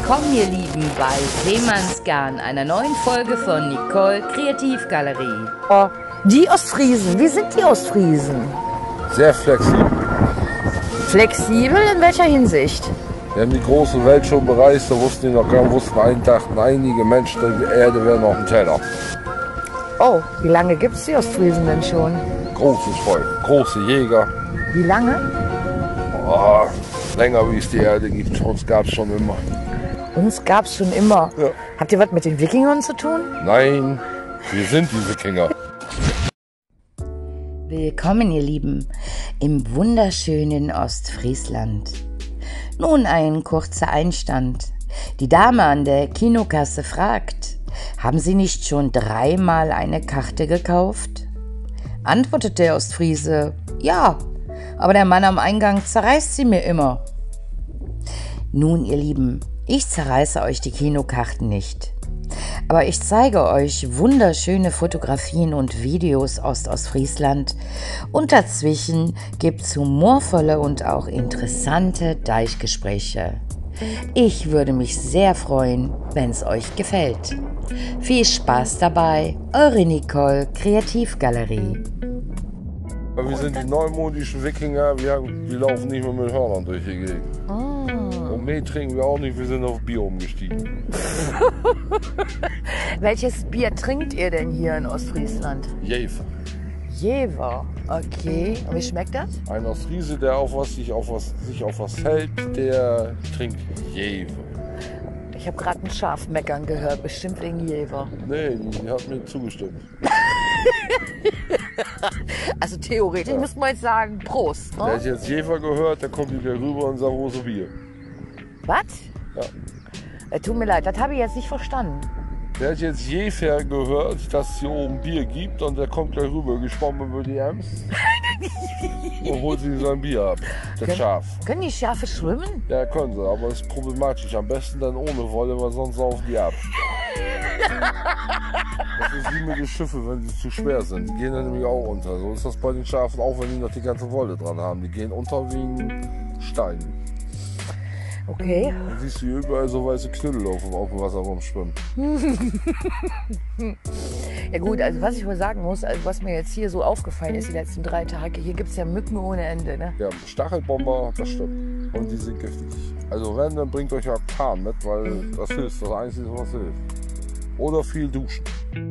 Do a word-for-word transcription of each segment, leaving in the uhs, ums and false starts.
Willkommen, ihr Lieben, bei Seemannsgarn, einer neuen Folge von Nicole Kreativgalerie. Oh, die Ostfriesen, wie sind die Ostfriesen? Sehr flexibel. Flexibel in welcher Hinsicht? Wir haben die große Welt schon bereist, da wussten die noch gar nicht, wussten einen, dachten einige Menschen, die Erde wäre noch ein Teller. Oh, wie lange gibt es die Ostfriesen denn schon? Großes Volk, große Jäger. Wie lange? Oh, länger wie es die Erde gibt, uns gab es schon immer. Uns gab es schon immer. Ja. Habt ihr was mit den Wikingern zu tun? Nein, wir sind die Wikinger. Willkommen, ihr Lieben, im wunderschönen Ostfriesland. Nun ein kurzer Einstand. Die Dame an der Kinokasse fragt, haben Sie nicht schon dreimal eine Karte gekauft? Antwortet der Ostfriese, ja, aber der Mann am Eingang zerreißt sie mir immer. Nun, ihr Lieben, ich zerreiße euch die Kinokarten nicht. Aber ich zeige euch wunderschöne Fotografien und Videos aus Ostfriesland und dazwischen gibt's humorvolle und auch interessante Deichgespräche. Ich würde mich sehr freuen, wenn es euch gefällt. Viel Spaß dabei, eure Nicole Kreativgalerie. Wir sind die neumodischen Wikinger, wir, haben, wir laufen nicht mehr mit Hörnern durch die Gegend. Mm. Und Mehl trinken wir auch nicht, wir sind auf Bier umgestiegen. Welches Bier trinkt ihr denn hier in Ostfriesland? Jever. Jever, okay. Und wie schmeckt das? Ein Ostfriese, der auf was, sich, auf was, sich auf was hält, der trinkt Jever. Ich habe gerade ein Schaf meckern gehört, bestimmt wegen Jever. Nee, die hat mir zugestimmt. Also theoretisch ja. Muss man jetzt sagen, Prost. Ne? Der hat jetzt Jever gehört, der kommt wieder rüber und sagt, wo ist Bier? Was? Ja. Äh, tut mir leid, das habe ich jetzt nicht verstanden. Der hat jetzt Jever gehört, dass es hier oben Bier gibt und der kommt gleich rüber, geschwommen über die Ems und holt sich sein Bier ab. Das Können, Schaf. Können die Schafe schwimmen? Ja, können sie, aber es ist problematisch. Am besten dann ohne Wolle, weil sonst saufen die ab. Das ist wie mit den Schiffen, wenn sie zu schwer sind. Die gehen dann nämlich auch unter. So ist das bei den Schafen auch, wenn die noch die ganze Wolle dran haben. Die gehen unter wie ein Stein. Okay. Dann siehst du hier überall so weiße Knüppel auf dem, auf dem Wasser rumschwimmen. Ja gut, also was ich wohl sagen muss, also was mir jetzt hier so aufgefallen ist die letzten drei Tage, hier gibt es ja Mücken ohne Ende, ne? Ja, Stachelbomber, das stimmt. Und die sind giftig. Also wenn, dann bringt euch Aktan mit, weil das hilft, das Einzige, was hilft. Oder viel duschen.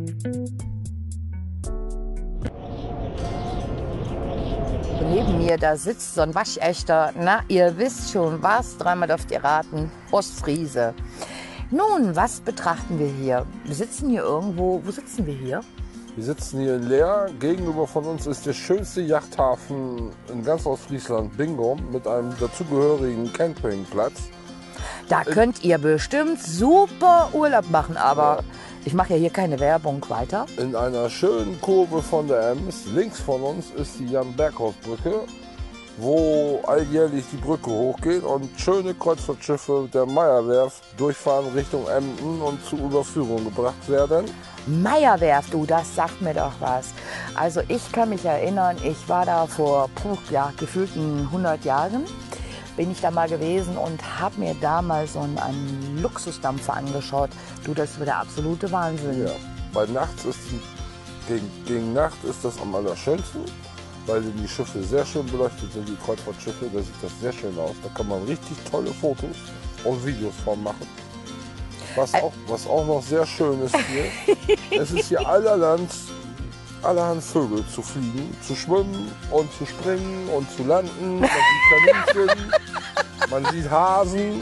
Neben mir, da sitzt so ein waschechter, na, ihr wisst schon was, dreimal dürft ihr raten, Ostfriese. Nun, was betrachten wir hier? Wir sitzen hier irgendwo, wo sitzen wir hier? Wir sitzen hier in Leer, gegenüber von uns ist der schönste Yachthafen in ganz Ostfriesland, Bingum, mit einem dazugehörigen Campingplatz. Da könnt ihr bestimmt super Urlaub machen, aber ja. Ich mache ja hier keine Werbung weiter. In einer schönen Kurve von der Ems, links von uns, ist die Jan-Berghaus-Brücke, wo alljährlich die Brücke hochgeht und schöne Kreuzfahrtschiffe der Meierwerft durchfahren Richtung Emden und zur Überführung gebracht werden. Meierwerft, du, das sagt mir doch was. Also ich kann mich erinnern, ich war da vor puh, ja, gefühlten hundert Jahren. Bin ich da mal gewesen und habe mir da mal so einen, einen Luxusdampfer angeschaut. Du, das war der absolute Wahnsinn. Ja, weil nachts ist, gegen, gegen Nacht ist das am allerschönsten, weil die Schiffe sehr schön beleuchtet sind, die Kreuzfahrtschiffe, da sieht das sehr schön aus. Da kann man richtig tolle Fotos und Videos von machen. Was auch, was auch noch sehr schön ist hier, es ist hier allerhand, allerhand Vögel zu fliegen, zu schwimmen und zu springen und zu landen. Man sieht Kaninchen, man sieht Hasen,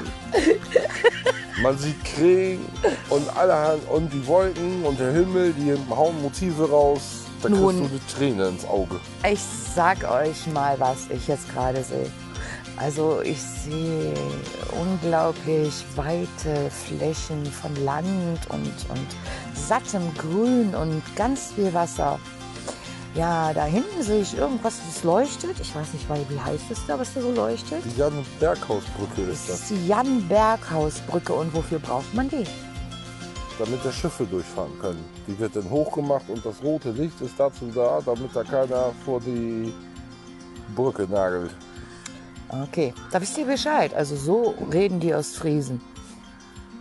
man sieht Krähen und allerhand und die Wolken und der Himmel, die hauen Motive raus. Da kriegst du eine Träne ins Auge. Ich sag euch mal, was ich jetzt gerade sehe. Also ich sehe unglaublich weite Flächen von Land und, und sattem Grün und ganz viel Wasser. Ja, da hinten sehe ich irgendwas, das leuchtet. Ich weiß nicht, wie heißt es da, was da so leuchtet? Die Jan-Berghaus-Brücke ist das. Das ist die Jan-Berghaus-Brücke. Und wofür braucht man die? Damit da Schiffe durchfahren können. Die wird dann hochgemacht und das rote Licht ist dazu da, damit da keiner vor die Brücke nagelt. Okay, da wisst ihr Bescheid. Also so reden die Ostfriesen.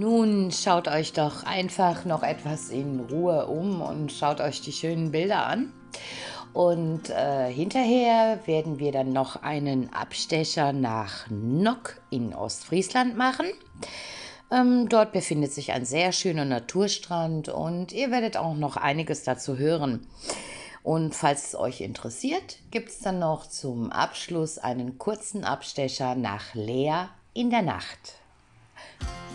Nun schaut euch doch einfach noch etwas in Ruhe um und schaut euch die schönen Bilder an. Und äh, hinterher werden wir dann noch einen Abstecher nach Nock in Ostfriesland machen. Ähm, dort befindet sich ein sehr schöner Naturstrand und ihr werdet auch noch einiges dazu hören. Und falls es euch interessiert, gibt es dann noch zum Abschluss einen kurzen Abstecher nach Leer in der Nacht.